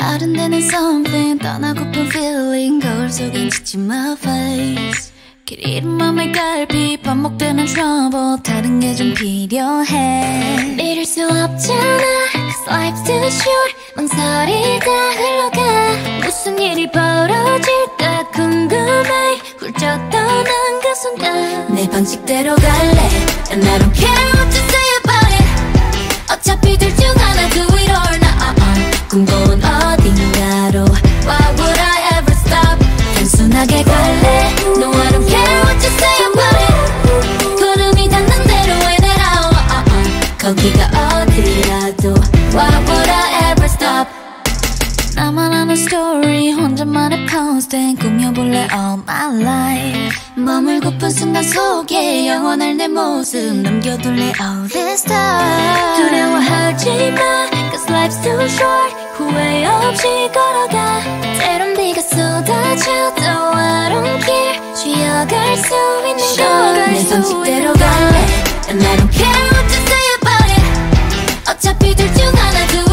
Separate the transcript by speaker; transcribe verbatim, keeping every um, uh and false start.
Speaker 1: 다른 데는 something 떠나고픈 feeling 거울 속엔 지친 my face 길 잃은 맘의 갈피 반복되는 trouble 다른 게 좀 필요해 믿을 수 없잖아 Cause life's too short 망설이다 흘러가 무슨 일이 벌어질까 궁금해 훌쩍 떠난 그 순간 내 방식대로 갈래 And I don't care what you say about it 어차피 둘 중 하나 do it or not 꿈꿔온 어딘가로 Why would I ever stop 단순하게 갈래 No I don't care what you say about it 구름이 닿는 대로 해내라 uh, uh. 거기가 어디라도 Why would I ever stop 나만 아는 story 혼자만의 constant 꾸며볼래 all my life 머물고픈 순간 속에 영원할 내 모습 남겨둘래 all this time 두려워하지 마 Cause life's too short 후회 없이 걸어가 때론 비가 쏟아져도 I don't care 쉬어갈 수 있는 걸 내 방식대로 갈래 And I don't care what you say about it 어차피 둘 중 하나 두